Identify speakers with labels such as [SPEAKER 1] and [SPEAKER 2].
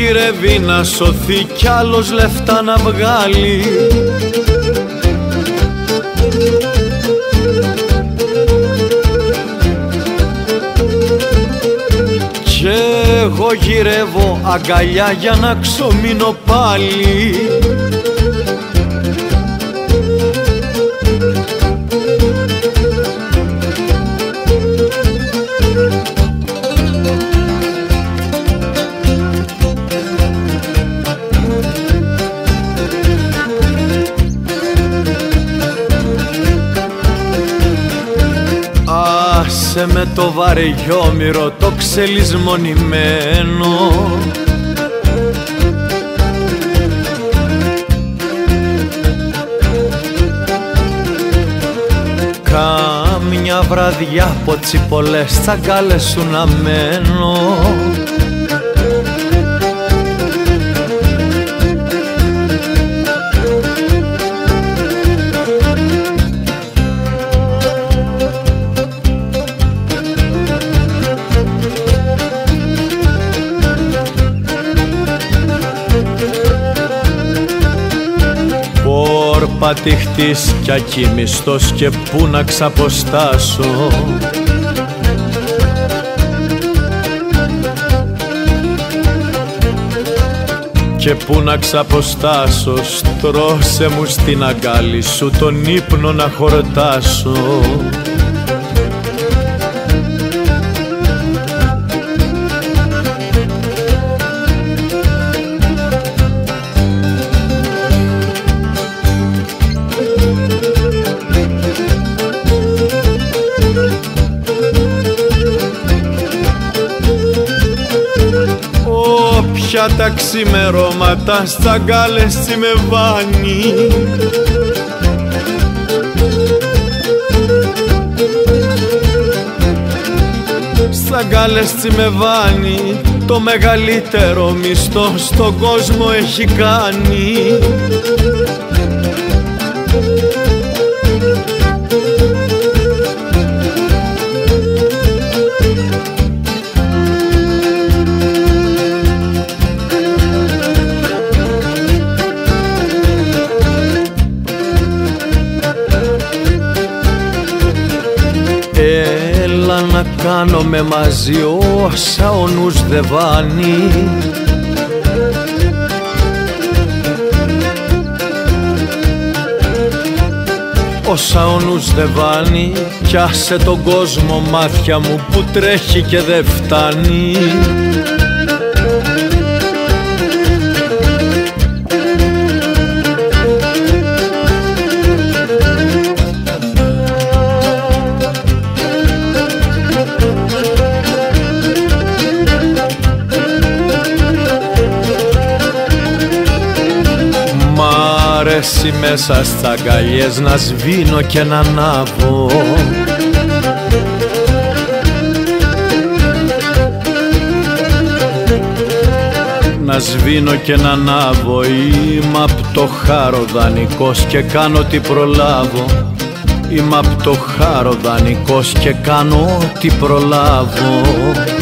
[SPEAKER 1] ονειρεύει να σωθεί κι άλλος λεφτά να βγάλει. Κι εγώ γυρεύω αγκαλιά για να ξομείνω πάλι. Άσε με το βαρεγιόμυρο το ξελισμονημένο, κάμια βραδιά ποτσιπολές τσαγκάλες σου να μένω. Πατηχτής κι ακίμιστος και πού να ξαποστάσω. Και πού να ξαποστάσω, στρώσε μου στην αγκάλι σου τον ύπνο να χορτάσω. Όποια τα ξημερώματα στα γκάλες τσιμεβάνει, στα γκάλες τσιμεβάνει, το μεγαλύτερο μισθό στον κόσμο έχει κάνει. Έλα να κάνουμε μαζί όσα ο νους δε βάνει. Όσα ο νους δε βάνει, κι άσε τον κόσμο μάτια μου που τρέχει και δε φτάνει. Μ' αρέσει μέσα στα αγκαλιές να σβήνω και να ανάβω. Να σβήνω και να ανάβω. Είμαι απ' το χάρο δανεικός και κάνω ό,τι προλάβω. Είμαι απ' το χάρο δανεικός και κάνω ό,τι προλάβω.